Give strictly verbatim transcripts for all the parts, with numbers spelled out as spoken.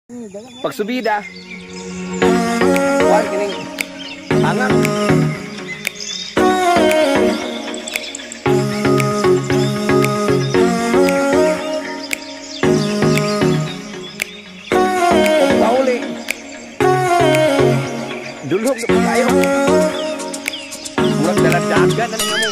Pagsubida. Kuan kining tangan. Pauli. Dulhog sa kayo. Murag daladagan na nimo.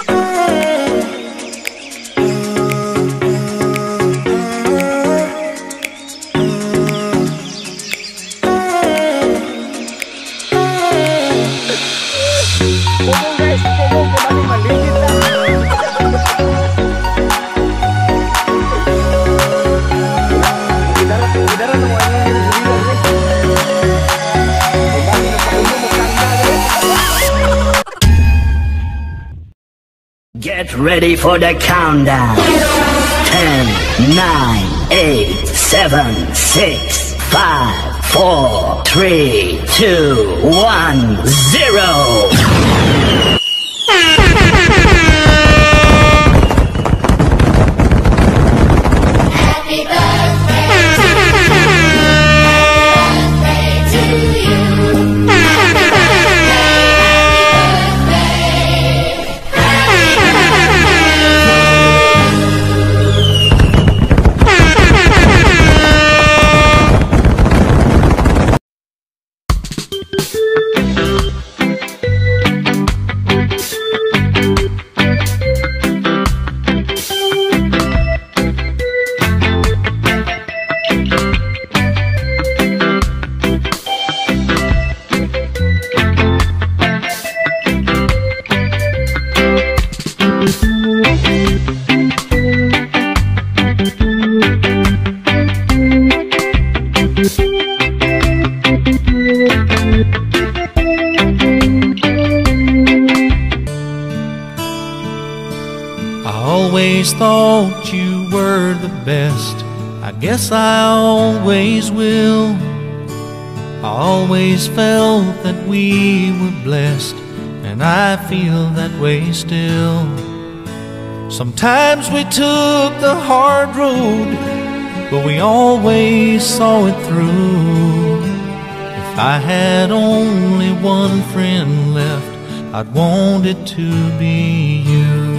Get ready for the countdown. Ten, nine, eight, seven, six, five, four, three, two, one, zero. Happy birthday to you. Happy always thought you were the best. I guess I always will. I always felt that we were blessed, and I feel that way still. Sometimes we took the hard road, but we always saw it through. If I had only one friend left, I'd want it to be you.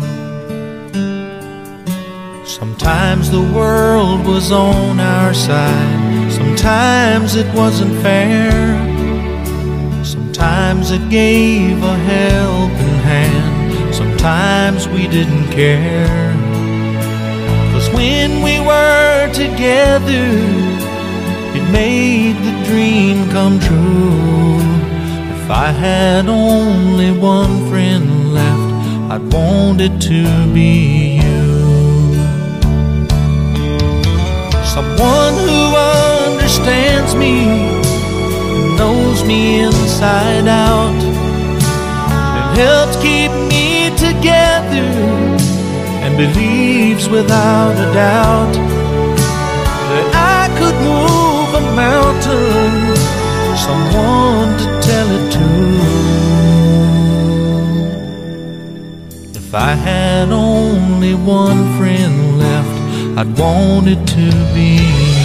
Sometimes the world was on our side, sometimes it wasn't fair. Sometimes it gave a helping hand, sometimes we didn't care. 'Cause when we were together, it made the dream come true. If I had only one friend left, I'd want it to be you. Someone who understands me, knows me inside out, and helps keep me together, and believes without a doubt that I could move a mountain, someone to tell it to. If I had only one friend left, I'd want it to be